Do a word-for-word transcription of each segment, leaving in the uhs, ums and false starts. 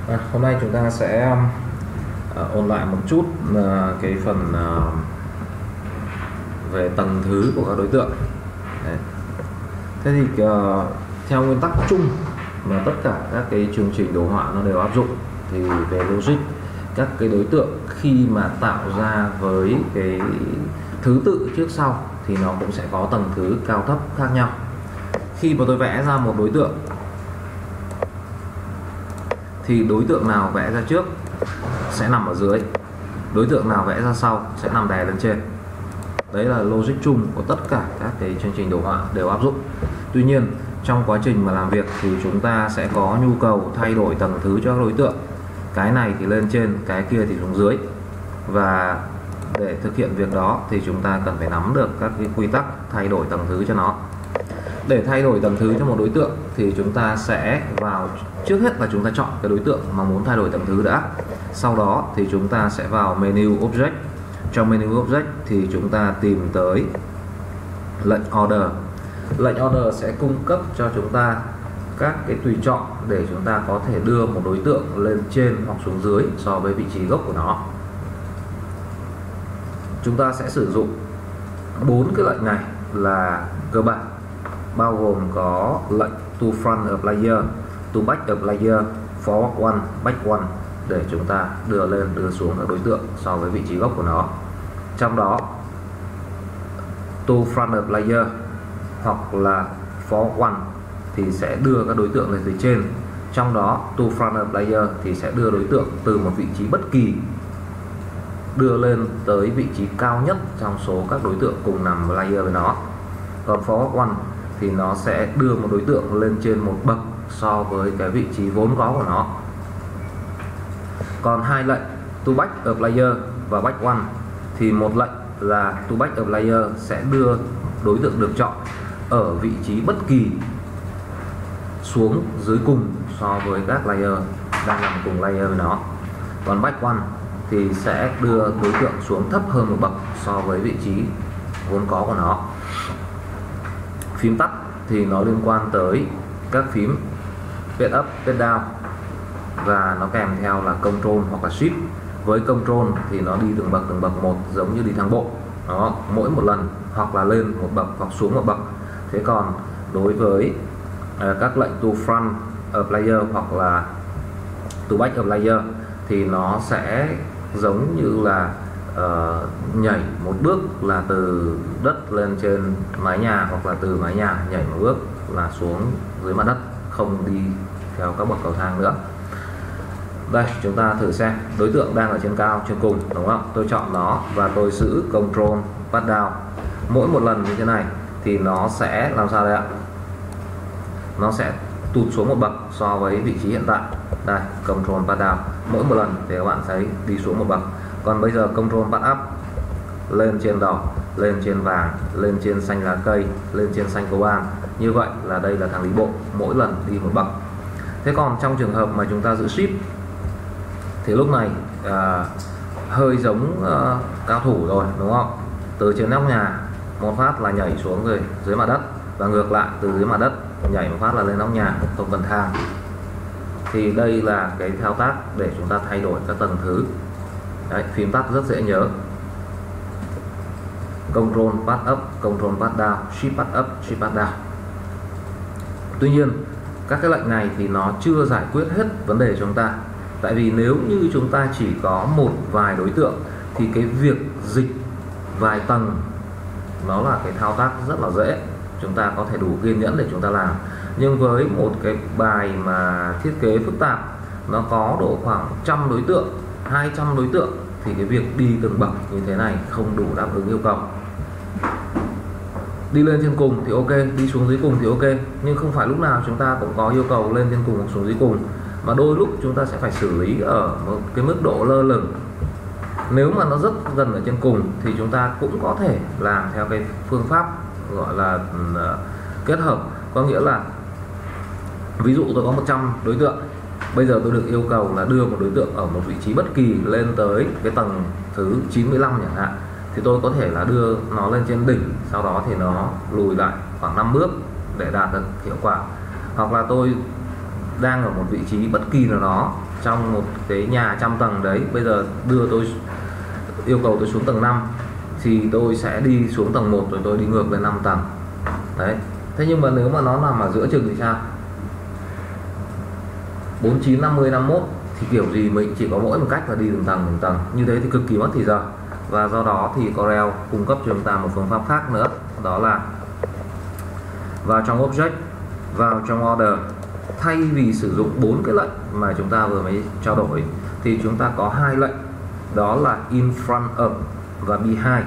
À, hôm nay chúng ta sẽ uh, ôn lại một chút uh, cái phần uh, về tầng thứ của các đối tượng. Đấy. Thế thì uh, theo nguyên tắc chung mà tất cả các cái chương trình đồ họa nó đều áp dụng, thì về logic các cái đối tượng khi mà tạo ra với cái thứ tự trước sau thì nó cũng sẽ có tầng thứ cao thấp khác nhau. Khi mà tôi vẽ ra một đối tượng thì đối tượng nào vẽ ra trước sẽ nằm ở dưới, đối tượng nào vẽ ra sau sẽ nằm đè lên trên. Đấy là logic chung của tất cả các cái chương trình đồ họa đều áp dụng. Tuy nhiên trong quá trình mà làm việc thì chúng ta sẽ có nhu cầu thay đổi tầng thứ cho các đối tượng. Cái này thì lên trên, cái kia thì xuống dưới. Và để thực hiện việc đó thì chúng ta cần phải nắm được các cái quy tắc thay đổi tầng thứ cho nó. Để thay đổi tầng thứ cho một đối tượng thì chúng ta sẽ vào, trước hết là chúng ta chọn cái đối tượng mà muốn thay đổi tầng thứ đã. Sau đó thì chúng ta sẽ vào menu object. Trong menu object thì chúng ta tìm tới lệnh order. Lệnh order sẽ cung cấp cho chúng ta các cái tùy chọn để chúng ta có thể đưa một đối tượng lên trên hoặc xuống dưới so với vị trí gốc của nó. Chúng ta sẽ sử dụng bốn cái lệnh này là cơ bản, bao gồm có lệnh to front a player, to back a player, forward one, back one để chúng ta đưa lên đưa xuống các đối tượng so với vị trí gốc của nó. Trong đó to front a player hoặc là forward one thì sẽ đưa các đối tượng lên từ trên. Trong đó to front a player thì sẽ đưa đối tượng từ một vị trí bất kỳ đưa lên tới vị trí cao nhất trong số các đối tượng cùng nằm layer với nó. Còn forward one thì nó sẽ đưa một đối tượng lên trên một bậc so với cái vị trí vốn có của nó. Còn hai lệnh to back a player và back one thì một lệnh là to back a player sẽ đưa đối tượng được chọn ở vị trí bất kỳ xuống dưới cùng so với các layer đang nằm cùng layer với nó. Còn back one thì sẽ đưa đối tượng xuống thấp hơn một bậc so với vị trí vốn có của nó. Phím tắt thì nó liên quan tới các phím page up, page down và nó kèm theo là control hoặc là shift. Với control thì nó đi từng bậc từng bậc một, giống như đi thang bộ đó, mỗi một lần hoặc là lên một bậc hoặc xuống một bậc. Thế còn đối với uh, các lệnh to front a player hoặc là to back a player thì nó sẽ giống như là uh, nhảy một bước là từ đất lên trên mái nhà, hoặc là từ mái nhà nhảy một bước là xuống dưới mặt đất, không đi theo các bậc cầu thang nữa. Đây, chúng ta thử xem đối tượng đang ở trên cao, trên cùng, đúng không? Tôi chọn nó và tôi giữ control path down. Mỗi một lần như thế này thì nó sẽ làm sao đây ạ? Nó sẽ tụt xuống một bậc so với vị trí hiện tại. Đây, control path down. Mỗi một lần thì các bạn thấy đi xuống một bậc. Còn bây giờ control path up, lên trên đỏ, lên trên vàng, lên trên xanh lá cây, lên trên xanh coban. Như vậy là đây là thang đi bộ, mỗi lần đi một bậc. Thế còn trong trường hợp mà chúng ta giữ shift thì lúc này à, hơi giống à, cao thủ rồi, đúng không? Từ trên nóc nhà một phát là nhảy xuống rồi dưới mặt đất, và ngược lại từ dưới mặt đất nhảy một phát là lên nóc nhà, không cần thang. Thì đây là cái thao tác để chúng ta thay đổi các tầng thứ. Đấy, phím tắt rất dễ nhớ: control path up, control path down, shift path up, shift path down. Tuy nhiên các cái lệnh này thì nó chưa giải quyết hết vấn đề chúng ta. Tại vì nếu như chúng ta chỉ có một vài đối tượng thì cái việc dịch vài tầng nó là cái thao tác rất là dễ, chúng ta có thể đủ kiên nhẫn để chúng ta làm. Nhưng với một cái bài mà thiết kế phức tạp, nó có độ khoảng trăm đối tượng, hai trăm đối tượng, thì cái việc đi từng bậc như thế này không đủ đáp ứng yêu cầu. Đi lên trên cùng thì ok, đi xuống dưới cùng thì ok, nhưng không phải lúc nào chúng ta cũng có yêu cầu lên trên cùng hoặc xuống dưới cùng, mà đôi lúc chúng ta sẽ phải xử lý ở một cái mức độ lơ lửng. Nếu mà nó rất gần ở trên cùng thì chúng ta cũng có thể làm theo cái phương pháp gọi là uh, kết hợp. Có nghĩa là ví dụ tôi có một trăm đối tượng, bây giờ tôi được yêu cầu là đưa một đối tượng ở một vị trí bất kỳ lên tới cái tầng thứ chín mươi lăm chẳng hạn, thì tôi có thể là đưa nó lên trên đỉnh, sau đó thì nó lùi lại khoảng năm bước để đạt được hiệu quả. Hoặc là tôi đang ở một vị trí bất kỳ nào đó trong một cái nhà trăm tầng đấy, bây giờ đưa tôi yêu cầu tôi xuống tầng năm thì tôi sẽ đi xuống tầng một rồi tôi đi ngược lên năm tầng đấy. Thế nhưng mà nếu mà nó nằm ở giữa chừng thì sao? bốn mươi chín, năm mươi, năm mươi mốt thì kiểu gì mình chỉ có mỗi một cách là đi từng tầng từng tầng, như thế thì cực kỳ mất thời giờ. Và do đó thì Corel cung cấp cho chúng ta một phương pháp khác nữa, đó là vào trong object, vào trong order, thay vì sử dụng bốn cái lệnh mà chúng ta vừa mới trao đổi thì chúng ta có hai lệnh, đó là in front of và behind.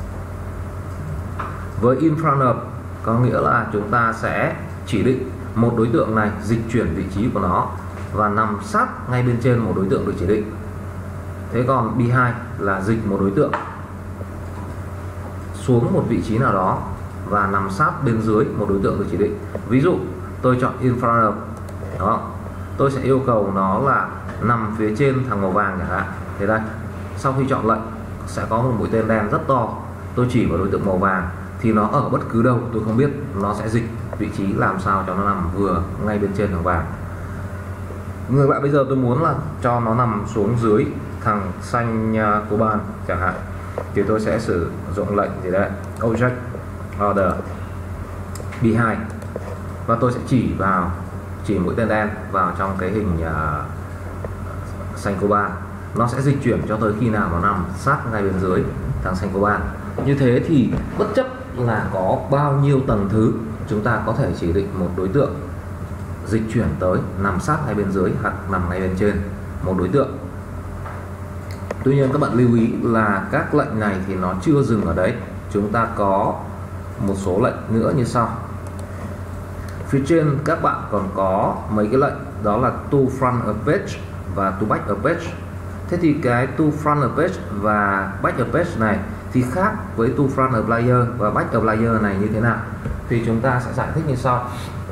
Với in front of có nghĩa là chúng ta sẽ chỉ định một đối tượng này dịch chuyển vị trí của nó và nằm sát ngay bên trên một đối tượng được chỉ định. Thế còn behind là dịch một đối tượng xuống một vị trí nào đó và nằm sát bên dưới một đối tượng được chỉ định. Ví dụ tôi chọn in front of đó, tôi sẽ yêu cầu nó là nằm phía trên thằng màu vàng chẳng hạn. Thế đây, sau khi chọn lệnh sẽ có một mũi tên đen rất to, tôi chỉ vào đối tượng màu vàng thì nó ở bất cứ đâu tôi không biết, nó sẽ dịch vị trí làm sao cho nó nằm vừa ngay bên trên thằng vàng. Ngược lại bây giờ tôi muốn là cho nó nằm xuống dưới thằng xanh uh, của bàn chẳng hạn, thì tôi sẽ sử dụng lệnh gì đấy object order behind và tôi sẽ chỉ vào chỉ mũi tên đen vào trong cái hình uh, xanh của bàn, nó sẽ dịch chuyển cho tới khi nào nó nằm sát ngay bên dưới thằng xanh của bàn. Như thế thì bất chấp là có bao nhiêu tầng thứ, chúng ta có thể chỉ định một đối tượng dịch chuyển tới nằm sát ngay bên dưới hoặc nằm ngay bên trên một đối tượng. Tuy nhiên các bạn lưu ý là các lệnh này thì nó chưa dừng ở đấy, chúng ta có một số lệnh nữa như sau. Phía trên các bạn còn có mấy cái lệnh, đó là to front a page và to back a page. Thế thì cái to front a page và back a page này thì khác với to front a player và back a player này như thế nào? Thì chúng ta sẽ giải thích như sau.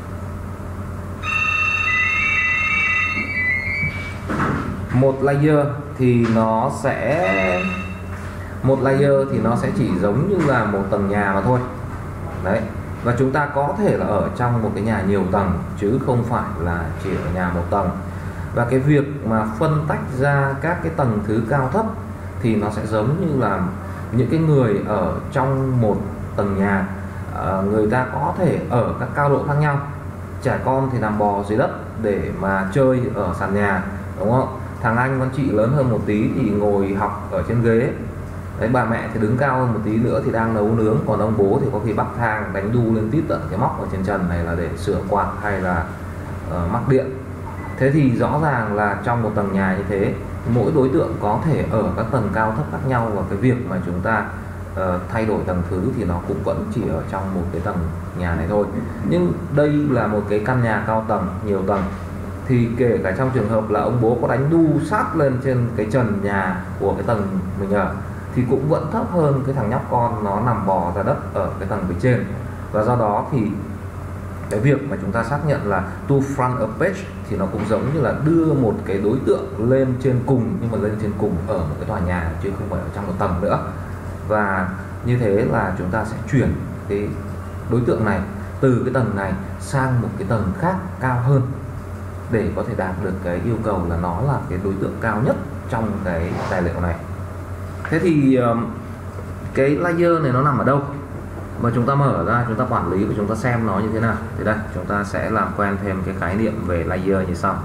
Một layer thì nó sẽ một layer thì nó sẽ chỉ giống như là một tầng nhà mà thôi. Đấy. Và chúng ta có thể là ở trong một cái nhà nhiều tầng chứ không phải là chỉ ở nhà một tầng. Và cái việc mà phân tách ra các cái tầng thứ cao thấp thì nó sẽ giống như là những cái người ở trong một tầng nhà, người ta có thể ở các cao độ khác nhau. Trẻ con thì nằm bò dưới đất để mà chơi ở sàn nhà, đúng không? Thằng anh con chị lớn hơn một tí thì ngồi học ở trên ghế. Đấy, bà mẹ thì đứng cao hơn một tí nữa thì đang nấu nướng, còn ông bố thì có khi bắc thang đánh đu lên tít tận cái móc ở trên trần này là để sửa quạt hay là uh, mắc điện. Thế thì rõ ràng là trong một tầng nhà như thế, mỗi đối tượng có thể ở các tầng cao thấp khác nhau, và cái việc mà chúng ta uh, thay đổi tầng thứ thì nó cũng vẫn chỉ ở trong một cái tầng nhà này thôi. Nhưng đây là một cái căn nhà cao tầng, nhiều tầng, thì kể cả trong trường hợp là ông bố có đánh đu sát lên trên cái trần nhà của cái tầng mình ở thì cũng vẫn thấp hơn cái thằng nhóc con nó nằm bò ra đất ở cái tầng phía trên. Và do đó thì cái việc mà chúng ta xác nhận là to front a page thì nó cũng giống như là đưa một cái đối tượng lên trên cùng, nhưng mà lên trên cùng ở một cái tòa nhà chứ không phải ở trong một tầng nữa. Và như thế là chúng ta sẽ chuyển cái đối tượng này từ cái tầng này sang một cái tầng khác cao hơn để có thể đạt được cái yêu cầu là nó là cái đối tượng cao nhất trong cái tài liệu này. Thế thì cái layer này nó nằm ở đâu? Và chúng ta mở ra, chúng ta quản lý và chúng ta xem nó như thế nào. Thì đây, chúng ta sẽ làm quen thêm cái khái niệm về layer như sau.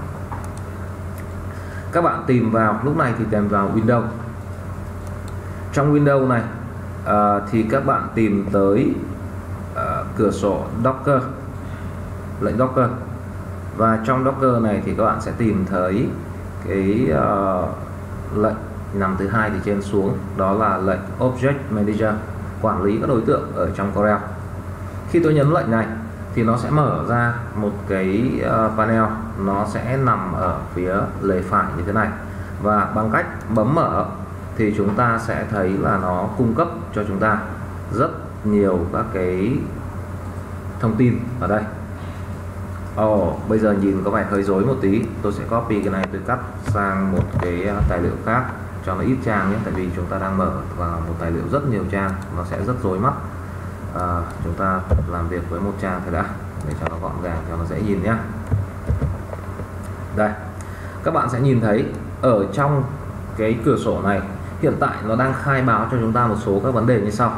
Các bạn tìm vào, lúc này thì tìm vào Windows. Trong Windows này uh, thì các bạn tìm tới uh, cửa sổ Docker, lệnh Docker. Và trong Docker này thì các bạn sẽ tìm thấy cái uh, lệnh nằm thứ hai từ trên xuống, đó là lệnh Object Manager, quản lý các đối tượng ở trong Corel. Khi tôi nhấn lệnh này thì nó sẽ mở ra một cái uh, panel, nó sẽ nằm ở phía lề phải như thế này. Và bằng cách bấm mở thì chúng ta sẽ thấy là nó cung cấp cho chúng ta rất nhiều các cái thông tin ở đây. Ồ, oh, bây giờ nhìn có vẻ hơi rối một tí. Tôi sẽ copy cái này, tôi cắt sang một cái tài liệu khác cho nó ít trang nhé. Tại vì chúng ta đang mở vào một tài liệu rất nhiều trang, nó sẽ rất rối mắt. à, Chúng ta làm việc với một trang thôi đã, để cho nó gọn gàng, cho nó dễ nhìn nhé. Đây, các bạn sẽ nhìn thấy ở trong cái cửa sổ này hiện tại nó đang khai báo cho chúng ta một số các vấn đề như sau.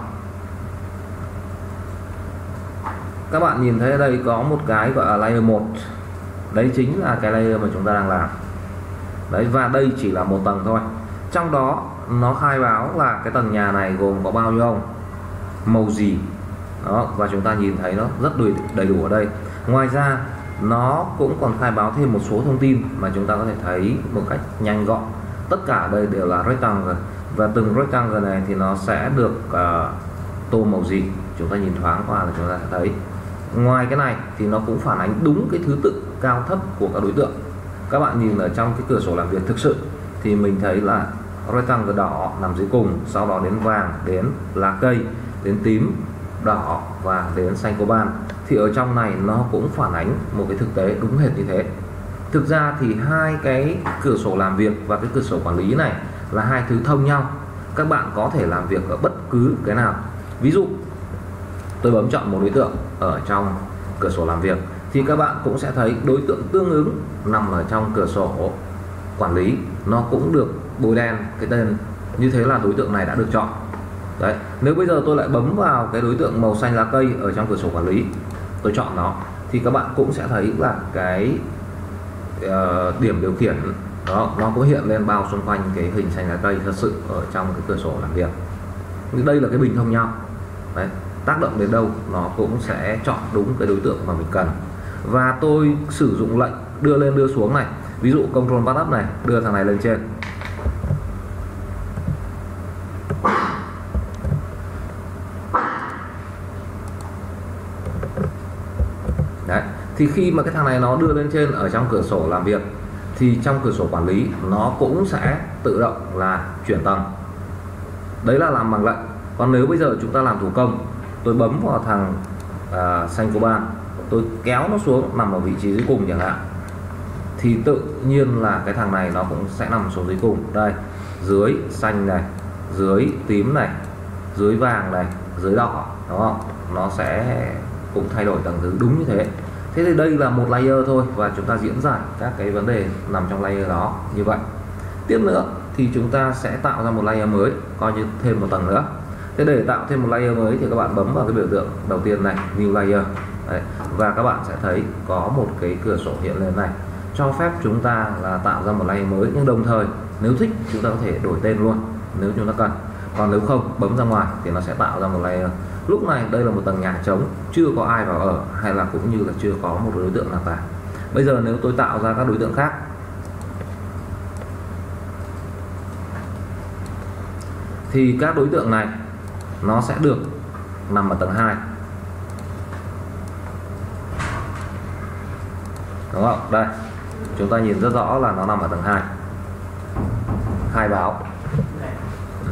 Các bạn nhìn thấy ở đây có một cái gọi là layer một. Đấy chính là cái layer mà chúng ta đang làm. Đấy, và đây chỉ là một tầng thôi. Trong đó nó khai báo là cái tầng nhà này gồm có bao nhiêu ông, màu gì. Đó, và chúng ta nhìn thấy nó rất đầy đủ ở đây. Ngoài ra nó cũng còn khai báo thêm một số thông tin mà chúng ta có thể thấy một cách nhanh gọn. Tất cả ở đây đều là rectangle, và từng rectangle này thì nó sẽ được uh, tô màu gì. Chúng ta nhìn thoáng qua là chúng ta sẽ thấy. Ngoài cái này thì nó cũng phản ánh đúng cái thứ tự cao thấp của các đối tượng. Các bạn nhìn ở trong cái cửa sổ làm việc thực sự thì mình thấy là rectangle đỏ nằm dưới cùng, sau đó đến vàng, đến lá cây, đến tím, đỏ và đến xanh coban. Thì ở trong này nó cũng phản ánh một cái thực tế đúng hệt như thế. Thực ra thì hai cái cửa sổ làm việc và cái cửa sổ quản lý này là hai thứ thông nhau. Các bạn có thể làm việc ở bất cứ cái nào. Ví dụ tôi bấm chọn một đối tượng ở trong cửa sổ làm việc thì các bạn cũng sẽ thấy đối tượng tương ứng nằm ở trong cửa sổ quản lý, nó cũng được bôi đen cái tên, như thế là đối tượng này đã được chọn. Đấy, nếu bây giờ tôi lại bấm vào cái đối tượng màu xanh lá cây ở trong cửa sổ quản lý, tôi chọn nó thì các bạn cũng sẽ thấy là cái uh, điểm điều khiển đó nó cũng hiện lên bao xung quanh cái hình xanh lá cây thật sự ở trong cái cửa sổ làm việc. Đây là cái bình thông nhau. Đấy, tác động đến đâu nó cũng sẽ chọn đúng cái đối tượng mà mình cần. Và tôi sử dụng lệnh đưa lên đưa xuống này, ví dụ control path up này, đưa thằng này lên trên. Đấy, thì khi mà cái thằng này nó đưa lên trên ở trong cửa sổ làm việc thì trong cửa sổ quản lý nó cũng sẽ tự động là chuyển tầng. Đấy là làm bằng lệnh. Còn nếu bây giờ chúng ta làm thủ công, tôi bấm vào thằng uh, xanh coban, tôi kéo nó xuống nằm ở vị trí dưới cùng chẳng hạn, thì tự nhiên là cái thằng này nó cũng sẽ nằm xuống dưới cùng. Đây, dưới xanh này, dưới tím này, dưới vàng này, dưới đỏ, đúng không? Nó sẽ cũng thay đổi tầng thứ đúng như thế. Thế thì đây là một layer thôi, và chúng ta diễn giải các cái vấn đề nằm trong layer đó như vậy. Tiếp nữa thì chúng ta sẽ tạo ra một layer mới, coi như thêm một tầng nữa. Thế để tạo thêm một layer mới thì các bạn bấm vào cái biểu tượng đầu tiên này, New Layer. Đấy, và các bạn sẽ thấy có một cái cửa sổ hiện lên này, cho phép chúng ta là tạo ra một layer mới, nhưng đồng thời nếu thích chúng ta có thể đổi tên luôn nếu chúng ta cần. Còn nếu không, bấm ra ngoài thì nó sẽ tạo ra một layer. Lúc này đây là một tầng nhà trống, chưa có ai vào ở, hay là cũng như là chưa có một đối tượng nào cả. Bây giờ nếu tôi tạo ra các đối tượng khác thì các đối tượng này nó sẽ được nằm ở tầng hai, đúng không? Đây, chúng ta nhìn rất rõ là nó nằm ở tầng hai, khai báo. ừ.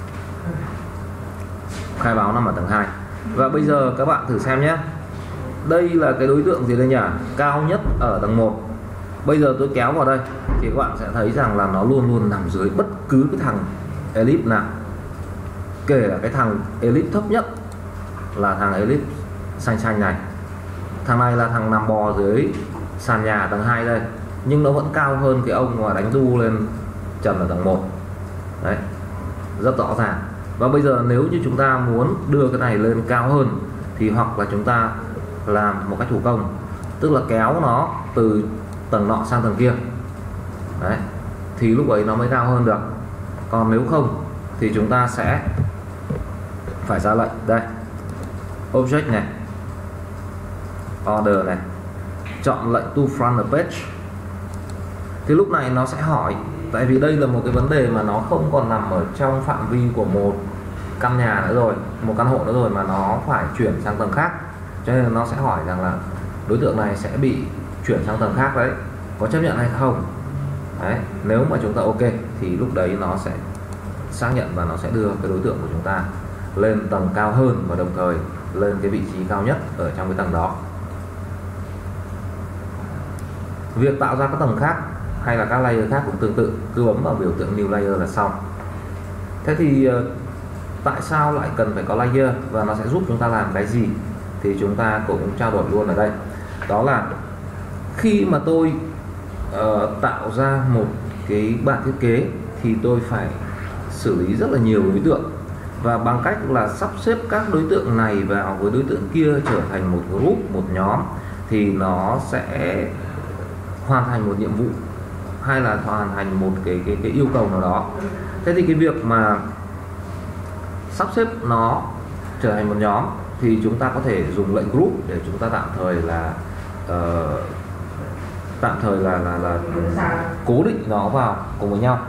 Khai báo nằm ở tầng hai. Và bây giờ các bạn thử xem nhé. Đây là cái đối tượng gì đây nhỉ? Cao nhất ở tầng một. Bây giờ tôi kéo vào đây thì các bạn sẽ thấy rằng là nó luôn luôn nằm dưới bất cứ cái thằng ellipse nào. Kể cả cái thằng ellipse thấp nhất là thằng ellipse xanh xanh này. Thằng này là thằng nằm bò dưới sàn nhà tầng hai đây, nhưng nó vẫn cao hơn cái ông mà đánh đu lên trần ở tầng một. Đấy, rất rõ ràng. Và bây giờ nếu như chúng ta muốn đưa cái này lên cao hơn thì hoặc là chúng ta làm một cách thủ công, tức là kéo nó từ tầng nọ sang tầng kia. Đấy, thì lúc ấy nó mới cao hơn được. Còn nếu không thì chúng ta sẽ phải ra lệnh đây, object này, order này, chọn lệnh to front the page. Thì lúc này nó sẽ hỏi, tại vì đây là một cái vấn đề mà nó không còn nằm ở trong phạm vi của một căn nhà nữa rồi, một căn hộ nữa rồi, mà nó phải chuyển sang tầng khác, cho nên nó sẽ hỏi rằng là đối tượng này sẽ bị chuyển sang tầng khác đấy, có chấp nhận hay không. Đấy, nếu mà chúng ta ok thì lúc đấy nó sẽ xác nhận và nó sẽ đưa cái đối tượng của chúng ta lên tầng cao hơn, và đồng thời lên cái vị trí cao nhất ở trong cái tầng đó. Việc tạo ra các tầng khác hay là các layer khác cũng tương tự, cứ bấm vào biểu tượng New Layer là xong. Thế thì tại sao lại cần phải có layer và nó sẽ giúp chúng ta làm cái gì thì chúng ta cũng trao đổi luôn ở đây. Đó là khi mà tôi uh, tạo ra một cái bản thiết kế thì tôi phải xử lý rất là nhiều đối tượng, và bằng cách là sắp xếp các đối tượng này vào với đối tượng kia trở thành một group, một nhóm, thì nó sẽ hoàn thành một nhiệm vụ hay là hoàn thành một cái cái, cái yêu cầu nào đó. Thế thì cái việc mà sắp xếp nó trở thành một nhóm thì chúng ta có thể dùng lệnh group để chúng ta tạm thời là uh, tạm thời là là là cố định nó vào cùng với nhau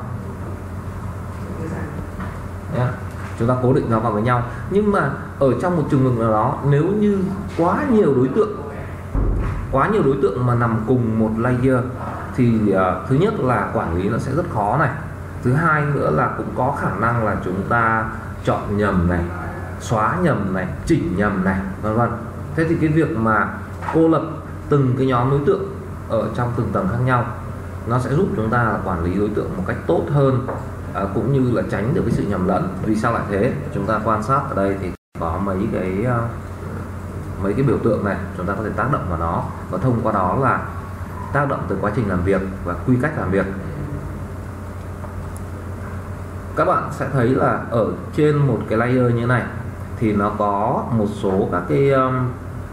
nhé. Chúng ta cố định nó vào với nhau. Nhưng mà ở trong một trường hợp nào đó, nếu như quá nhiều đối tượng quá nhiều đối tượng mà nằm cùng một layer thì uh, thứ nhất là quản lý nó sẽ rất khó này, thứ hai nữa là cũng có khả năng là chúng ta chọn nhầm này, xóa nhầm này, chỉnh nhầm này, vân vân. Thế thì cái việc mà cô lập từng cái nhóm đối tượng ở trong từng tầng khác nhau nó sẽ giúp chúng ta là quản lý đối tượng một cách tốt hơn, à, cũng như là tránh được cái sự nhầm lẫn. Vì sao lại thế? Chúng ta quan sát ở đây thì có mấy cái uh, mấy cái biểu tượng này, chúng ta có thể tác động vào nó, và thông qua đó là tác động từ quá trình làm việc và quy cách làm việc. Các bạn sẽ thấy là ở trên một cái layer như này thì nó có một số các cái um,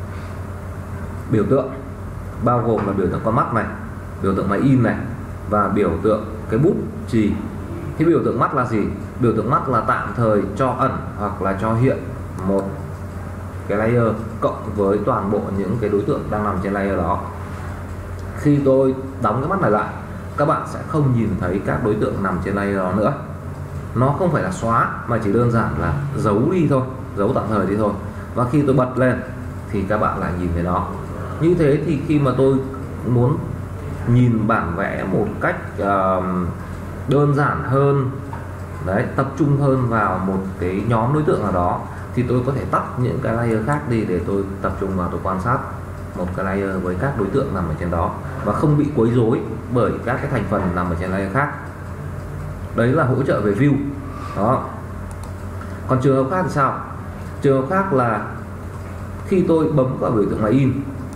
biểu tượng, bao gồm là biểu tượng con mắt này, biểu tượng máy in này, và biểu tượng cái bút chì. Cái biểu tượng mắt là gì? Biểu tượng mắt là tạm thời cho ẩn hoặc là cho hiện một cái layer cộng với toàn bộ những cái đối tượng đang nằm trên layer đó. Khi tôi đóng cái mắt này lại, các bạn sẽ không nhìn thấy các đối tượng nằm trên layer đó nữa. Nó không phải là xóa mà chỉ đơn giản là giấu đi thôi, giấu tạm thời đi thôi. Và khi tôi bật lên thì các bạn lại nhìn thấy nó. Như thế thì khi mà tôi muốn nhìn bản vẽ một cách uh, đơn giản hơn, đấy, tập trung hơn vào một cái nhóm đối tượng nào đó, thì tôi có thể tắt những cái layer khác đi để tôi tập trung vào tôi quan sát một cái layer với các đối tượng nằm ở trên đó và không bị quấy rối bởi các cái thành phần nằm ở trên layer khác. Đấy là hỗ trợ về view đó. Còn trường hợp khác thì sao? Trường hợp khác là khi tôi bấm vào biểu tượng máy in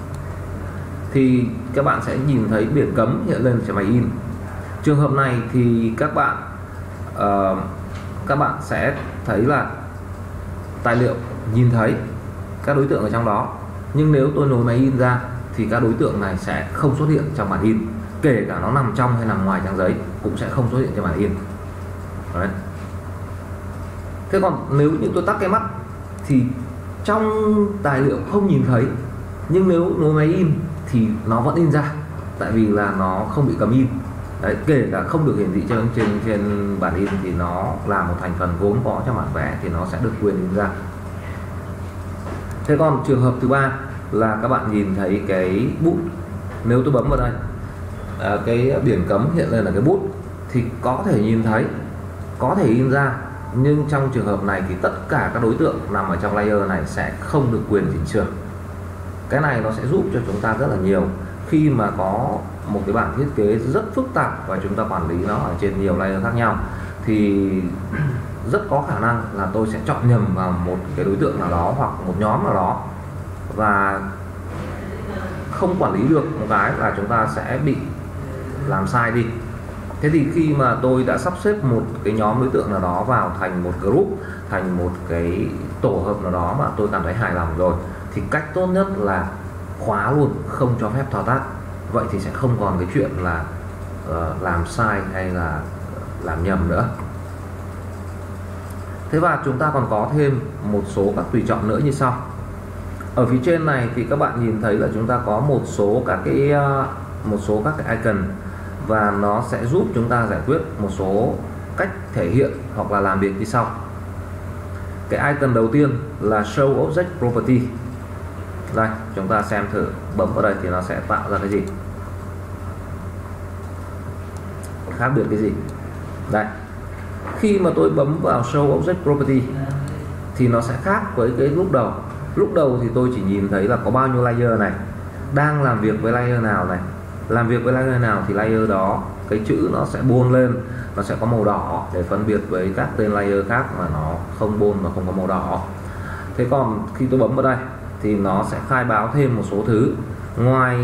thì các bạn sẽ nhìn thấy biển cấm hiện lên trên máy in. Trường hợp này thì các bạn uh, các bạn sẽ thấy là tài liệu nhìn thấy các đối tượng ở trong đó, nhưng nếu tôi nối máy in ra thì các đối tượng này sẽ không xuất hiện trong bản in, kể cả nó nằm trong hay nằm ngoài trang giấy cũng sẽ không xuất hiện trên bản in. Đấy. Thế còn nếu như tôi tắt cái mắt thì trong tài liệu không nhìn thấy, nhưng nếu nối máy in thì nó vẫn in ra, tại vì là nó không bị cấm in. Đấy, kể cả không được hiển thị trên trên trên bản in thì nó là một thành phần vốn có trong bản vẽ thì nó sẽ được quyền in ra. Thế còn trường hợp thứ ba là các bạn nhìn thấy cái bút, nếu tôi bấm vào đây, à, cái biển cấm hiện lên là cái bút thì có thể nhìn thấy, có thể in ra, nhưng trong trường hợp này thì tất cả các đối tượng nằm ở trong layer này sẽ không được quyền chỉnh sửa. Cái này nó sẽ giúp cho chúng ta rất là nhiều khi mà có một cái bản thiết kế rất phức tạp và chúng ta quản lý nó ở trên nhiều layer khác nhau, thì rất có khả năng là tôi sẽ chọn nhầm vào một cái đối tượng nào đó hoặc một nhóm nào đó, và không quản lý được một cái là chúng ta sẽ bị làm sai đi. Thế thì khi mà tôi đã sắp xếp một cái nhóm đối tượng nào đó vào thành một group, thành một cái tổ hợp nào đó mà tôi cảm thấy hài lòng rồi, thì cách tốt nhất là khóa luôn, không cho phép thao tác. Vậy thì sẽ không còn cái chuyện là uh, làm sai hay là làm nhầm nữa. Thế và chúng ta còn có thêm một số các tùy chọn nữa như sau. Ở phía trên này thì các bạn nhìn thấy là chúng ta có một số các cái uh, một số các cái icon, và nó sẽ giúp chúng ta giải quyết một số cách thể hiện hoặc là làm việc như sau. Cái icon đầu tiên là Show Object Property. Đây, chúng ta xem thử, bấm vào đây thì nó sẽ tạo ra cái gì, khác biệt cái gì. Đây, khi mà tôi bấm vào Show Object Property thì nó sẽ khác với cái lúc đầu. Lúc đầu thì tôi chỉ nhìn thấy là có bao nhiêu layer này, đang làm việc với layer nào này, làm việc với layer nào thì layer đó cái chữ nó sẽ bôn lên, nó sẽ có màu đỏ để phân biệt với các tên layer khác mà nó không bôn và không có màu đỏ. Thế còn khi tôi bấm vào đây thì nó sẽ khai báo thêm một số thứ. Ngoài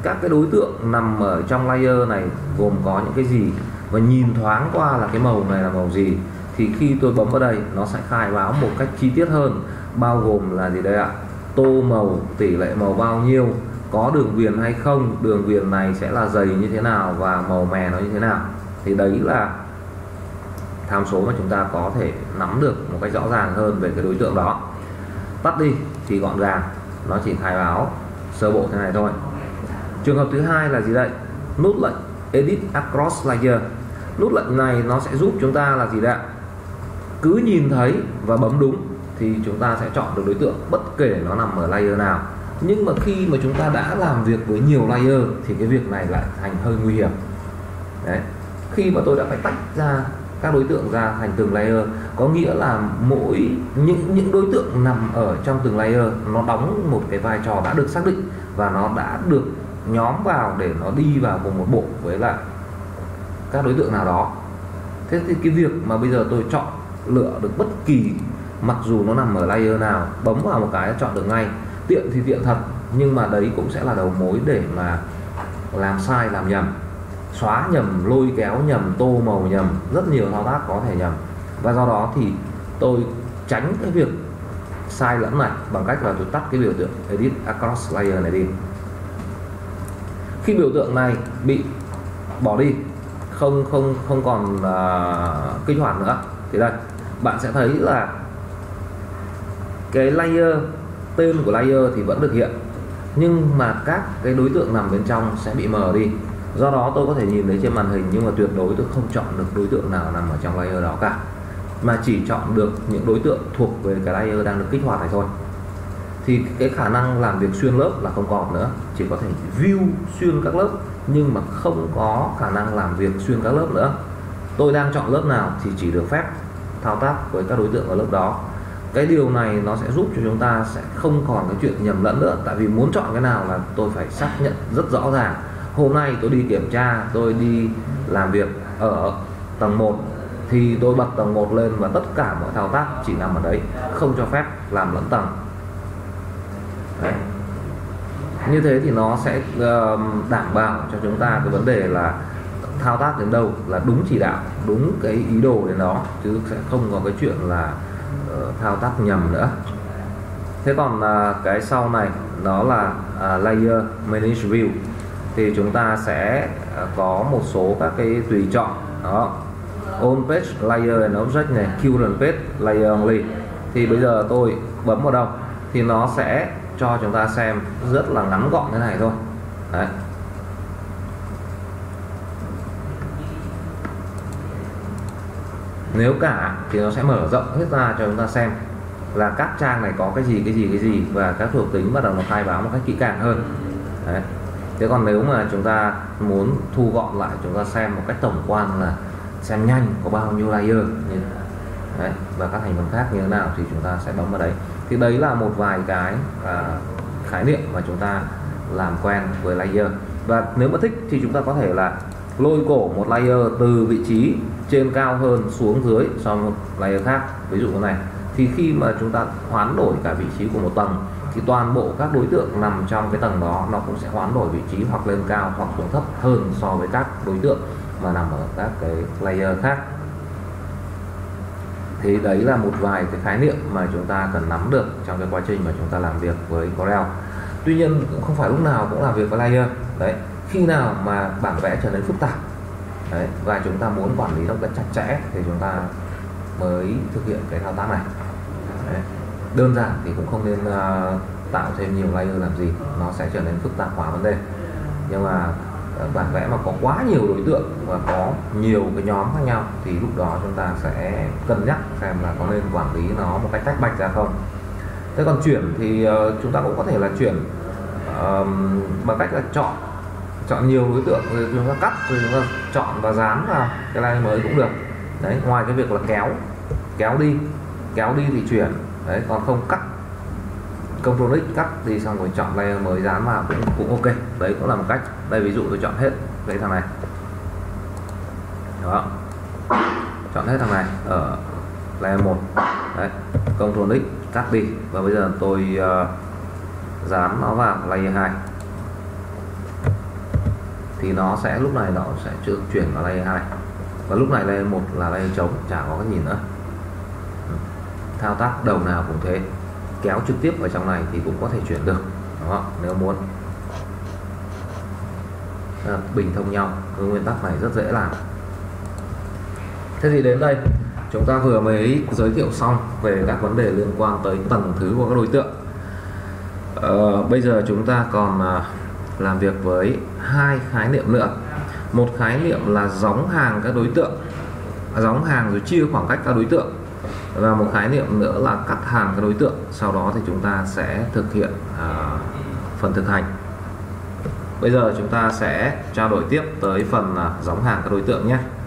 các cái đối tượng nằm ở trong layer này gồm có những cái gì, và nhìn thoáng qua là cái màu này là màu gì, thì khi tôi bấm vào đây nó sẽ khai báo một cách chi tiết hơn, bao gồm là gì đây ạ? Tô màu, tỷ lệ màu bao nhiêu, có đường viền hay không, đường viền này sẽ là dày như thế nào và màu mè nó như thế nào. Thì đấy là tham số mà chúng ta có thể nắm được một cách rõ ràng hơn về cái đối tượng đó. Tắt đi thì gọn gàng, nó chỉ khai báo sơ bộ thế này thôi. Trường hợp thứ hai là gì đây? Nút lệnh Edit Across Layer. Nút lệnh này nó sẽ giúp chúng ta là gì đấy? Cứ nhìn thấy và bấm đúng thì chúng ta sẽ chọn được đối tượng bất kể nó nằm ở layer nào. Nhưng mà khi mà chúng ta đã làm việc với nhiều layer thì cái việc này lại thành hơi nguy hiểm. Đấy. Khi mà tôi đã phải tách ra các đối tượng ra thành từng layer, có nghĩa là mỗi những những đối tượng nằm ở trong từng layer nó đóng một cái vai trò đã được xác định và nó đã được nhóm vào để nó đi vào cùng một bộ với lại các đối tượng nào đó. Thế thì cái việc mà bây giờ tôi chọn lựa được bất kỳ, mặc dù nó nằm ở layer nào, bấm vào một cái chọn được ngay, tiện thì tiện thật, nhưng mà đấy cũng sẽ là đầu mối để mà làm sai làm nhầm, xóa nhầm, lôi kéo nhầm, tô màu nhầm, rất nhiều thao tác có thể nhầm. Và do đó thì tôi tránh cái việc sai lẫn này bằng cách là tôi tắt cái biểu tượng Edit Across Layer này đi. Khi biểu tượng này bị bỏ đi, không không không còn uh, kích hoạt nữa, thì đây bạn sẽ thấy là cái layer, tên của layer thì vẫn được hiện, nhưng mà các cái đối tượng nằm bên trong sẽ bị mờ đi. Do đó tôi có thể nhìn thấy trên màn hình, nhưng mà tuyệt đối tôi không chọn được đối tượng nào nằm ở trong layer đó cả, mà chỉ chọn được những đối tượng thuộc về cái layer đang được kích hoạt này thôi. Thì cái khả năng làm việc xuyên lớp là không còn nữa, chỉ có thể view xuyên các lớp nhưng mà không có khả năng làm việc xuyên các lớp nữa. Tôi đang chọn lớp nào thì chỉ được phép thao tác với các đối tượng ở lớp đó. Cái điều này nó sẽ giúp cho chúng ta sẽ không còn cái chuyện nhầm lẫn nữa, tại vì muốn chọn cái nào là tôi phải xác nhận rất rõ ràng. Hôm nay tôi đi kiểm tra, tôi đi làm việc ở tầng một thì tôi bật tầng một lên và tất cả mọi thao tác chỉ nằm ở đấy, không cho phép làm lẫn tầng. Đấy. Như thế thì nó sẽ uh, đảm bảo cho chúng ta cái vấn đề là thao tác đến đâu là đúng chỉ đạo, đúng cái ý đồ đến đó, chứ sẽ không có cái chuyện là uh, thao tác nhầm nữa. Thế còn uh, cái sau này nó là uh, Layer Manage View, thì chúng ta sẽ uh, có một số các cái tùy chọn đó. On Page Layer and Object này, Current Page Layer Only. Thì bây giờ tôi bấm vào đâu thì nó sẽ cho chúng ta xem rất là ngắn gọn thế này thôi. Đấy. Nếu cả thì nó sẽ mở rộng hết ra cho chúng ta xem là các trang này có cái gì cái gì cái gì và các thuộc tính bắt đầu nó khai báo một cách kỹ càng hơn. Đấy. Thế còn nếu mà chúng ta muốn thu gọn lại, chúng ta xem một cách tổng quan là xem nhanh có bao nhiêu layer như đấy, và các thành phần khác như thế nào thì chúng ta sẽ bấm vào đấy. Thì đấy là một vài cái à, khái niệm mà chúng ta làm quen với layer. Và nếu mà thích thì chúng ta có thể là lôi cổ một layer từ vị trí trên cao hơn xuống dưới sang một layer khác, ví dụ như này. Thì khi mà chúng ta hoán đổi cả vị trí của một tầng thì toàn bộ các đối tượng nằm trong cái tầng đó nó cũng sẽ hoán đổi vị trí hoặc lên cao hoặc xuống thấp hơn so với các đối tượng mà nằm ở các cái layer khác. Thì đấy là một vài cái khái niệm mà chúng ta cần nắm được trong cái quá trình mà chúng ta làm việc với Corel. Tuy nhiên cũng không phải lúc nào cũng làm việc với layer. Đấy, khi nào mà bản vẽ trở nên phức tạp đấy, và chúng ta muốn quản lý nó rất chặt chẽ thì chúng ta mới thực hiện cái thao tác này. Đấy. Đơn giản thì cũng không nên uh, tạo thêm nhiều layer làm gì, nó sẽ trở nên phức tạp hóa vấn đề. Nhưng mà bản vẽ mà có quá nhiều đối tượng và có nhiều cái nhóm khác nhau thì lúc đó chúng ta sẽ cân nhắc xem là có nên quản lý nó một cách tách bạch ra không. Thế còn chuyển thì uh, chúng ta cũng có thể là chuyển uh, bằng cách là chọn chọn nhiều đối tượng rồi chúng ta cắt, rồi chúng ta chọn và dán vào cái layer mới cũng được. Đấy, ngoài cái việc là kéo kéo đi kéo đi thì chuyển đấy, còn không cắt, Ctrl X cắt đi xong rồi chọn layer mới dán vào cũng cũng ok. Đấy cũng là một cách. Đây ví dụ tôi chọn hết cái thằng này đó, chọn hết thằng này ở layer một đấy, Ctrl X cắt đi và bây giờ tôi uh, dán nó vào layer hai. thì nó sẽ lúc này nó sẽ chưa chuyển vào layer hai, và lúc này layer một là layer trống, chả có cái nhìn nữa. Thao tác đầu nào cũng thế, kéo trực tiếp vào trong này thì cũng có thể chuyển được đó, nếu muốn. À, bình thông nhau, cái nguyên tắc này rất dễ làm. Thế thì đến đây chúng ta vừa mới giới thiệu xong về các vấn đề liên quan tới tầng thứ của các đối tượng. Ờ, bây giờ chúng ta còn à, làm việc với hai khái niệm nữa. Một khái niệm là gióng hàng các đối tượng, gióng hàng rồi chia khoảng cách các đối tượng, và một khái niệm nữa là cắt hàng các đối tượng. Sau đó thì chúng ta sẽ thực hiện à, phần thực hành. Bây giờ chúng ta sẽ trao đổi tiếp tới phần à, gióng hàng các đối tượng nhé.